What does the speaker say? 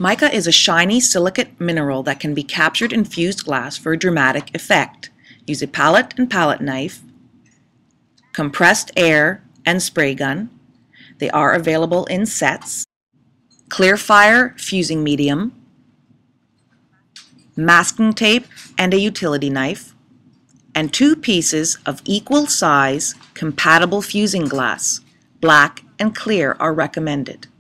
Mica is a shiny silicate mineral that can be captured in fused glass for a dramatic effect. Use a palette and palette knife, compressed air, and spray gun. They are available in sets. Clearfire fusing medium, masking tape and a utility knife, and 2 pieces of equal size compatible fusing glass. Black and clear are recommended.